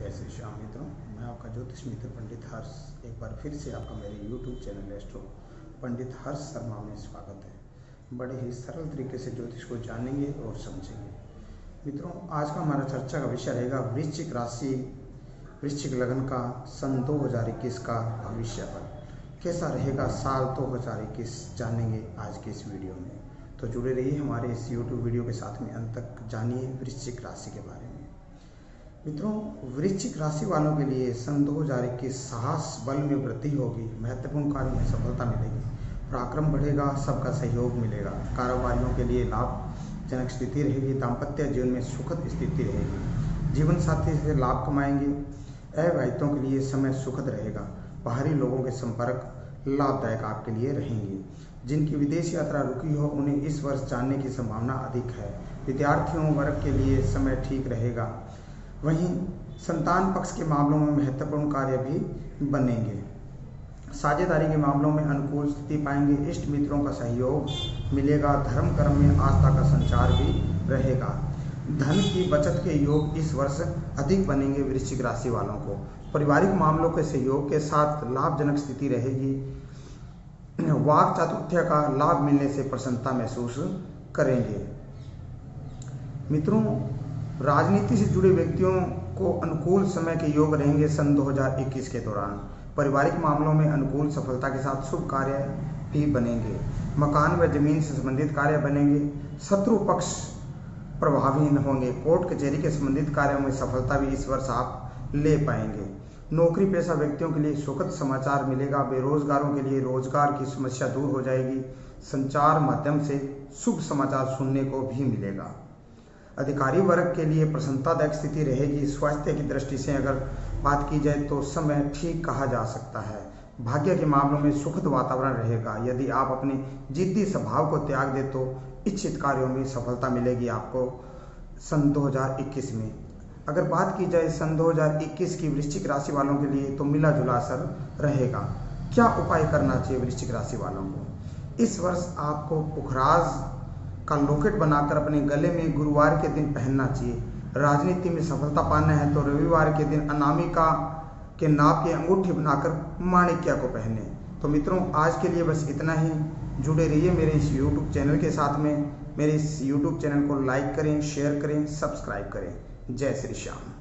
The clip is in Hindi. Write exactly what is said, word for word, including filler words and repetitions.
जय श्री श्याम मित्रों, मैं आपका ज्योतिष मित्र पंडित हर्ष एक बार फिर से आपका मेरे YouTube channel astro Pandit Harsh Sharma में स्वागत है। बड़े ही सरल तरीके से ज्योतिष को जानेंगे और समझेंगे। मित्रों, आज का हमारा चर्चा का विषय रहेगा वृश्चिक राशि वृश्चिक लग्न का सन दो हज़ार इक्कीस का भविष्य पर कैसा रहेगा साल दो हज़ार इक्कीस जानेंगे आज के इस वीडियो में। तो जुड़े रहिए हमारे इस यूट्यूब वीडियो के साथ में, अंत तक जानिए वृश्चिक राशि के बारे में। मित्रों, वृश्चिक राशि वालों के लिए सन दो हज़ार इक्कीस साहस बल में वृद्धि होगी, महत्वपूर्ण कार्यों में सफलता मिलेगी, पराक्रम बढ़ेगा, सबका सहयोग मिलेगा, कारोबारियों के लिए लाभजनक स्थिति रहेगी, दाम्पत्य जीवन में सुखद स्थिति रहेगी, जीवन साथी से लाभ कमाएंगे, अविवाहितों के लिए समय सुखद रहेगा, बाहरी लोगों के संपर्क लाभदायक आपके लिए रहेंगे। जिनकी विदेश यात्रा रुकी हो उन्हें इस वर्ष जाने की संभावना अधिक है। विद्यार्थियों वर्ग के लिए समय ठीक रहेगा। वहीं संतान पक्ष के मामलों में महत्वपूर्ण कार्य भी बनेंगे। साझेदारी के मामलों में अनुकूल स्थिति पाएंगे, इष्ट मित्रों का सहयोग मिलेगा, धर्म कर्म में आस्था का संचार भी रहेगा। धन की बचत के योग इस वर्ष अधिक बनेंगे। वृश्चिक राशि वालों को पारिवारिक मामलों के सहयोग के साथ लाभजनक स्थिति रहेगी। वाक चातुर्य का लाभ मिलने से प्रसन्नता महसूस करेंगे। मित्रों, राजनीति से जुड़े व्यक्तियों को अनुकूल समय के योग रहेंगे सन दो हज़ार इक्कीस के दौरान। पारिवारिक मामलों में अनुकूल सफलता के साथ शुभ कार्य भी बनेंगे। मकान व जमीन से संबंधित कार्य बनेंगे। शत्रु पक्ष प्रभावी न होंगे। कोर्ट कचहरी के संबंधित कार्यों में सफलता भी इस वर्ष आप ले पाएंगे। नौकरी पेशा व्यक्तियों के लिए सुखद समाचार मिलेगा। बेरोजगारों के लिए रोजगार की समस्या दूर हो जाएगी। संचार माध्यम से शुभ समाचार सुनने को भी मिलेगा। अधिकारी वर्ग के लिए प्रसन्नतादायक स्थिति रहेगी। स्वास्थ्य की दृष्टि से अगर बात की जाए तो समय ठीक कहा जा सकता है। भाग्य के मामलों में सुखद वातावरण रहेगा। यदि आप अपने जिद्दी स्वभाव को त्याग दे तो इच्छित कार्यों में सफलता मिलेगी आपको सन दो हज़ार इक्कीस में। अगर बात की जाए सन दो हज़ार इक्कीस की वृश्चिक राशि वालों के लिए तो मिला जुला असर रहेगा। क्या उपाय करना चाहिए वृश्चिक राशि वालों को? इस वर्ष आपको पुखराज का लॉकेट बनाकर अपने गले में गुरुवार के दिन पहनना चाहिए। राजनीति में सफलता पाना है तो रविवार के दिन अनामिका के नाप की अंगूठी बनाकर माणिक्य को पहने। तो मित्रों, आज के लिए बस इतना ही। जुड़े रहिए मेरे इस यूट्यूब चैनल के साथ में। मेरे इस यूट्यूब चैनल को लाइक करें, शेयर करें, सब्सक्राइब करें। जय श्री श्याम।